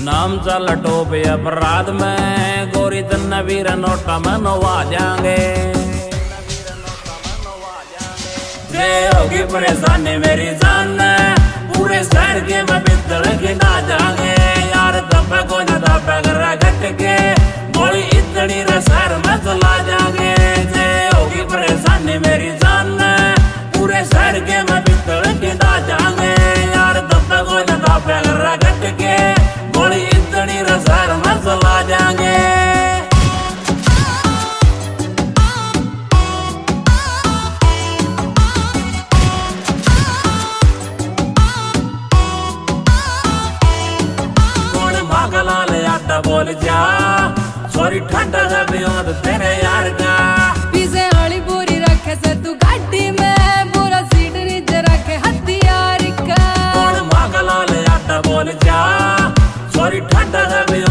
नाम चल टोपे अपराध में गोरी तन्ना वीर नोटा में नवा जाएंगे। जे होगी परेशानी मेरी जान पूरे शहर के मैं बिस्तर के ना जाएंगे। यार दबे को न दबे कर घट के गोली इतनी शहर में चला जाएंगे। जे होगी परेशानी मेरी जान पूरे शहर के मैं बिस्तर के ना जाएंगे। यार दबे को न दबे कर घट के गोली इतनी शहर में चला जाएंगे। बोल जा सॉरी ठंडा सा बियोद तेरे यार का पीछे वाली बोरी रखे से तू गाड़ी में पूरा सीट नीचे रखे हथियार का कौन मांगला ले आटा बोल जा सॉरी ठंडा सा बियोद